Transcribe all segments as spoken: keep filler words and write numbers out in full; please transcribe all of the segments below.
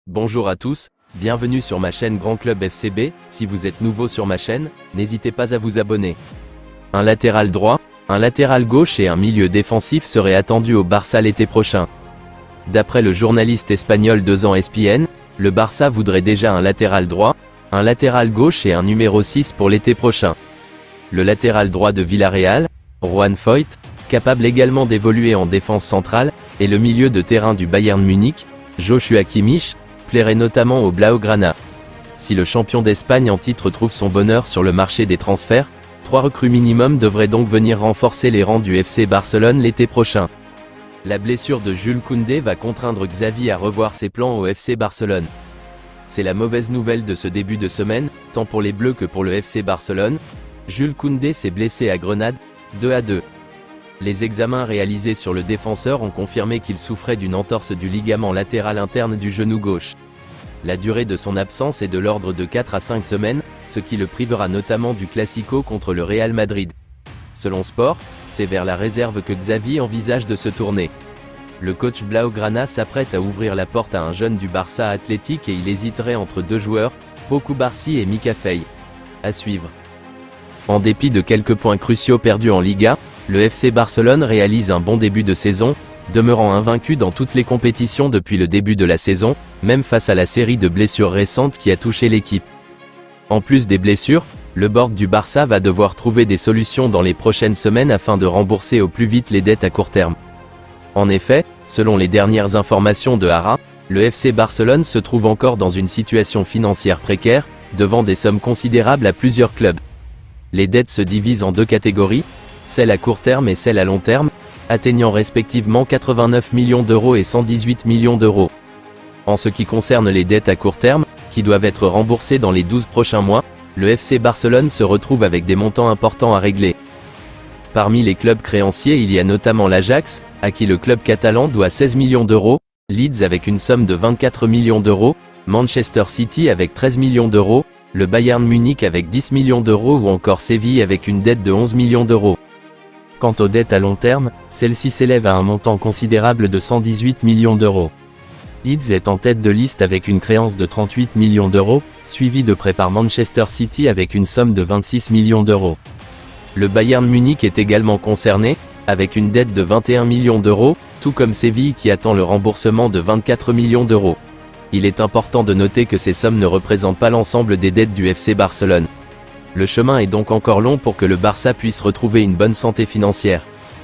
Bonjour à tous, bienvenue sur ma chaîne Grand Club F C B. Si vous êtes nouveau sur ma chaîne, n'hésitez pas à vous abonner. Un latéral droit, un latéral gauche et un milieu défensif seraient attendus au Barça l'été prochain. D'après le journaliste espagnol deux ans E S P N, le Barça voudrait déjà un latéral droit, un latéral gauche et un numéro six pour l'été prochain. Le latéral droit de Villarreal, Juan Foyth, capable également d'évoluer en défense centrale, et le milieu de terrain du Bayern Munich, Joshua Kimmich, plairait notamment au Blaugrana. Si le champion d'Espagne en titre trouve son bonheur sur le marché des transferts, trois recrues minimum devraient donc venir renforcer les rangs du F C Barcelone l'été prochain. La blessure de Jules Koundé va contraindre Xavi à revoir ses plans au F C Barcelone. C'est la mauvaise nouvelle de ce début de semaine, tant pour les Bleus que pour le F C Barcelone. Jules Koundé s'est blessé à Grenade, deux à deux. Les examens réalisés sur le défenseur ont confirmé qu'il souffrait d'une entorse du ligament latéral interne du genou gauche. La durée de son absence est de l'ordre de quatre à cinq semaines, ce qui le privera notamment du Classico contre le Real Madrid. Selon Sport, c'est vers la réserve que Xavi envisage de se tourner. Le coach Blaugrana s'apprête à ouvrir la porte à un jeune du Barça Athletic et il hésiterait entre deux joueurs, Pau Cubarsí et Mika Faye. À suivre. En dépit de quelques points cruciaux perdus en Liga, le F C Barcelone réalise un bon début de saison, demeurant invaincu dans toutes les compétitions depuis le début de la saison, même face à la série de blessures récentes qui a touché l'équipe. En plus des blessures, le board du Barça va devoir trouver des solutions dans les prochaines semaines afin de rembourser au plus vite les dettes à court terme. En effet, selon les dernières informations de Hara, le F C Barcelone se trouve encore dans une situation financière précaire, devant des sommes considérables à plusieurs clubs. Les dettes se divisent en deux catégories, celles à court terme et celles à long terme, atteignant respectivement quatre-vingt-neuf millions d'euros et cent dix-huit millions d'euros. En ce qui concerne les dettes à court terme, qui doivent être remboursées dans les douze prochains mois, le F C Barcelone se retrouve avec des montants importants à régler. Parmi les clubs créanciers, il y a notamment l'Ajax, à qui le club catalan doit seize millions d'euros, Leeds avec une somme de vingt-quatre millions d'euros, Manchester City avec treize millions d'euros, le Bayern Munich avec dix millions d'euros ou encore Séville avec une dette de onze millions d'euros. Quant aux dettes à long terme, celles-ci s'élèvent à un montant considérable de cent dix-huit millions d'euros. Leeds est en tête de liste avec une créance de trente-huit millions d'euros, suivi de près par Manchester City avec une somme de vingt-six millions d'euros. Le Bayern Munich est également concerné, avec une dette de vingt et un millions d'euros, tout comme Séville qui attend le remboursement de vingt-quatre millions d'euros. Il est important de noter que ces sommes ne représentent pas l'ensemble des dettes du F C Barcelone. Le chemin est donc encore long pour que le Barça puisse retrouver une bonne santé financière.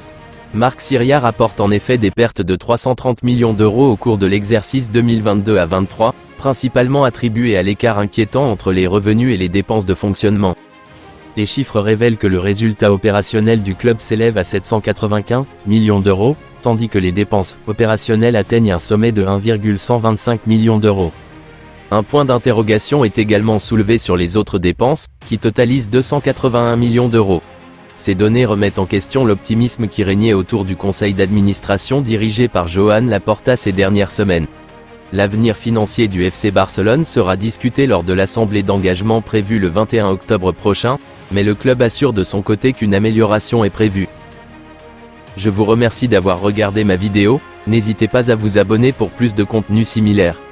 Marc Syria rapporte en effet des pertes de trois cent trente millions d'euros au cours de l'exercice deux mille vingt-deux à vingt-trois, principalement attribuées à l'écart inquiétant entre les revenus et les dépenses de fonctionnement. Les chiffres révèlent que le résultat opérationnel du club s'élève à sept cent quatre-vingt-quinze millions d'euros, tandis que les dépenses opérationnelles atteignent un sommet de un virgule cent vingt-cinq millions d'euros. Un point d'interrogation est également soulevé sur les autres dépenses, qui totalisent deux cent quatre-vingt-un millions d'euros. Ces données remettent en question l'optimisme qui régnait autour du conseil d'administration dirigé par Joan Laporta ces dernières semaines. L'avenir financier du F C Barcelone sera discuté lors de l'assemblée d'engagement prévue le vingt et un octobre prochain, mais le club assure de son côté qu'une amélioration est prévue. Je vous remercie d'avoir regardé ma vidéo, n'hésitez pas à vous abonner pour plus de contenu similaire.